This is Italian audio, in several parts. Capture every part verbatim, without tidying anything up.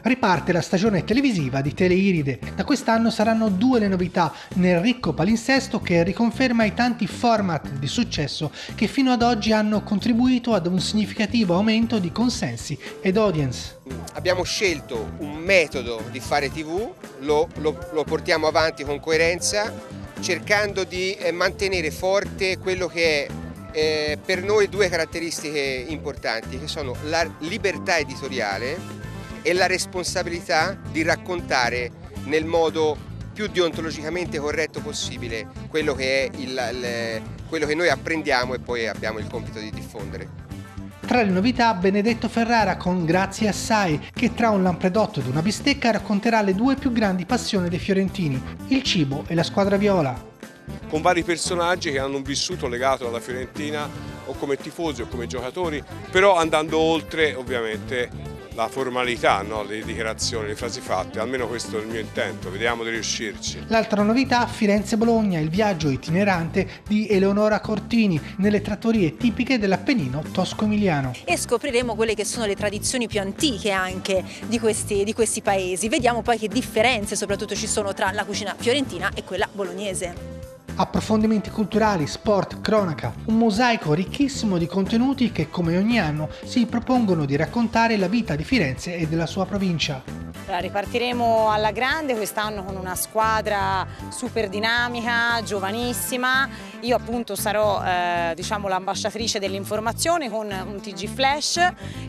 Riparte la stagione televisiva di Teleiride. Da quest'anno saranno due le novità nel ricco palinsesto che riconferma i tanti format di successo che fino ad oggi hanno contribuito ad un significativo aumento di consensi ed audience. Abbiamo scelto un metodo di fare tivù, lo, lo, lo portiamo avanti con coerenza, cercando di mantenere forte quello che è eh, per noi due caratteristiche importanti, che sono la libertà editoriale e la responsabilità di raccontare nel modo più deontologicamente corretto possibile quello che è il, il, quello che noi apprendiamo e poi abbiamo il compito di diffondere. Tra le novità, Benedetto Ferrara con Grazie assai, che tra un lampredotto ed una bistecca racconterà le due più grandi passioni dei fiorentini, il cibo e la squadra viola. Con vari personaggi che hanno un vissuto legato alla Fiorentina o come tifosi o come giocatori, però andando oltre ovviamente la formalità, no? Le dichiarazioni, le frasi fatte, almeno questo è il mio intento, vediamo di riuscirci. L'altra novità, Firenze-Bologna, il viaggio itinerante di Eleonora Cortini nelle trattorie tipiche dell'Appennino tosco-emiliano. E scopriremo quelle che sono le tradizioni più antiche anche di questi, di questi paesi. Vediamo poi che differenze soprattutto ci sono tra la cucina fiorentina e quella bolognese. Approfondimenti culturali, sport, cronaca, un mosaico ricchissimo di contenuti che come ogni anno si propongono di raccontare la vita di Firenze e della sua provincia. Allora, ripartiremo alla grande quest'anno con una squadra super dinamica, giovanissima. Io appunto sarò eh, diciamo, l'ambasciatrice dell'informazione con un T G Flash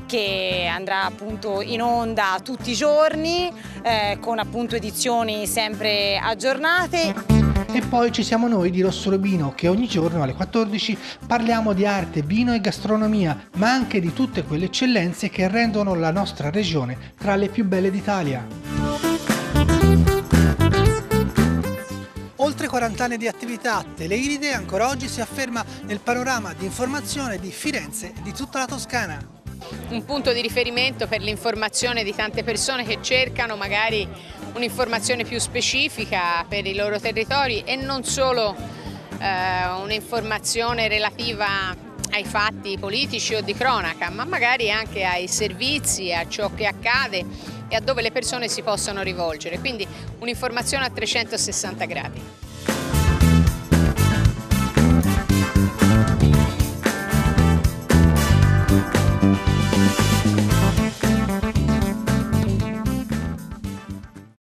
che andrà appunto in onda tutti i giorni eh, con appunto edizioni sempre aggiornate. E poi ci siamo noi di Rosso Rubino che ogni giorno alle quattordici parliamo di arte, vino e gastronomia, ma anche di tutte quelle eccellenze che rendono la nostra regione tra le più belle d'Italia. Oltre quaranta anni di attività, Teleiride ancora oggi si afferma nel panorama di informazione di Firenze e di tutta la Toscana. Un punto di riferimento per l'informazione di tante persone che cercano magari un'informazione più specifica per i loro territori e non solo eh, un'informazione relativa ai fatti politici o di cronaca, ma magari anche ai servizi, a ciò che accade e a dove le persone si possono rivolgere, quindi un'informazione a trecentosessanta gradi.